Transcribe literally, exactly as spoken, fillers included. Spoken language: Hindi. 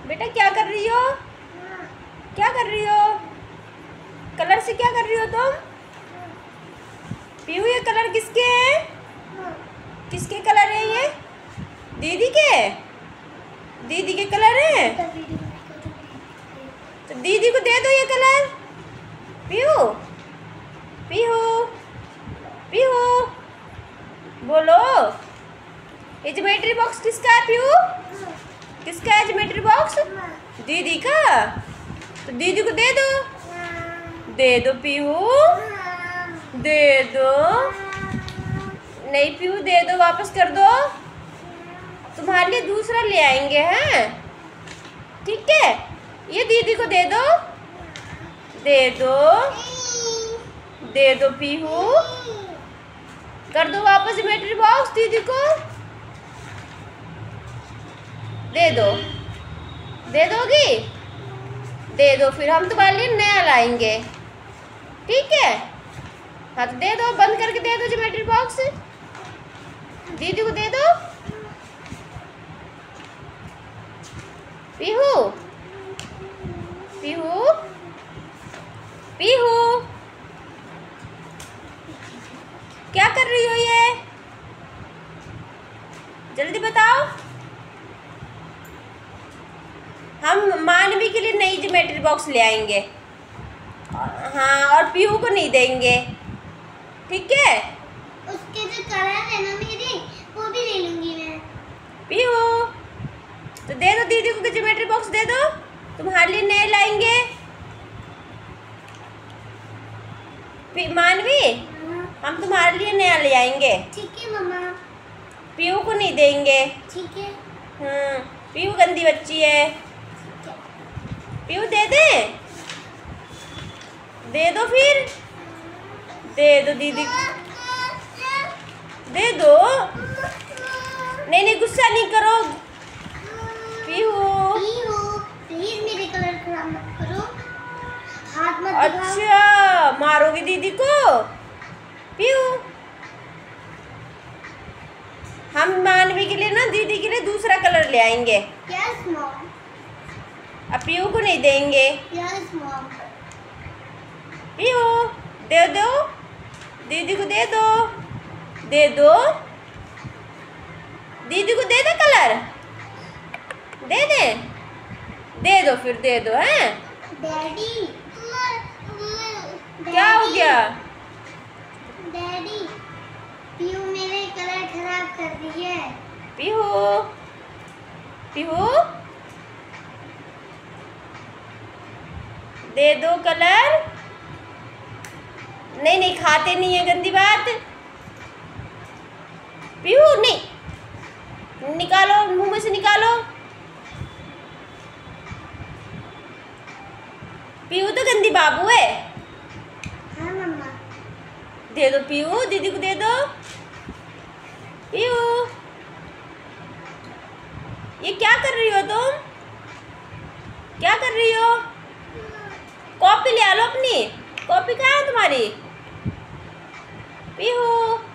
बेटा क्या कर रही हो? क्या कर रही हो? कलर से क्या कर रही हो तुम? पीहू ये कलर किसके हैं? किसके कलर है ये? दीदी के? दीदी के कलर है? तो दीदी को दे दो ये कलर। पीहू पीहू पीहू बोलो, ये ज्योमेट्री बॉक्स किसका है पीहू? किसका है ज्योमेट्री बॉक्स? दीदी का। तो दीदी को दे दो। दे दो पीहू, दे दो। नहीं पीहू दे दो, वापस कर दो। तुम्हारे लिए दूसरा ले आएंगे हैं, ठीक है? ये दीदी को दे दो। दे दो दे दो पीहू, कर दो वापस ज्योमेट्री बॉक्स दीदी को। दे दो, दे दोगी? दे दो, फिर हम तुम्हारे लिए नया लाएंगे, ठीक है? हाँ तो दे दो, बंद करके दे दो ज्योमेट्री बॉक्स। दीदी को दे दो। पीहू पीहू पीहू क्या कर रही हो ये? जल्दी बताओ। हम मानवी के लिए नई ज्योमेट्री बॉक्स ले आएंगे, हाँ, और पीहू को नहीं देंगे, ठीक है? उसके जो कलर है ना मेरे, वो भी ले लूंगी मैं। पीहू तो दे दो दीदी को ज्योमेट्री बॉक्स, दे दो, तुम्हारे लिए नए लाएंगे। मानवी हम तुम्हारे लिए नया ले आएंगे, ठीक है मम्मा। पीहू को नहीं देंगे, ठीक है। हम्म पीहू गंदी बच्ची है। पीहू दे दे, दे दो फिर, दे दो दीदी, दे दो। नहीं नहीं गुस्सा नहीं करो पीहू। पीहू प्लीज मेरे कलर खराब मत करो, हाथ मत दिखाओ। अच्छा मारोगी दीदी को? पीहू हम मानवी के लिए ना दीदी के लिए दूसरा कलर ले आएंगे। Yes mom. अब पीहू को नहीं देंगे। Yes mom. पीहू दे दो, दीदी को दे दो, दे दो, दीदी को दे दे कलर, दे दे, दे दो फिर, दे दो हैं। डैडी क्या हो गया? डैडी पीहू मेरे कलर खराब कर दी है। पीहू पीहू दे दो कलर। नहीं नहीं खाते नहीं है, गंदी बात। पीहू नहीं, निकालो मुंह में से निकालो। पीहू तो गंदी बाबू है। हाँ मम्मा। दे दो पीहू, दीदी को दे दो। पीहू ये क्या कर रही हो तुम? क्या कर रही हो? कॉपी ले आ लो अपनी, कॉपी कहाँ है तुम्हारी? पीहू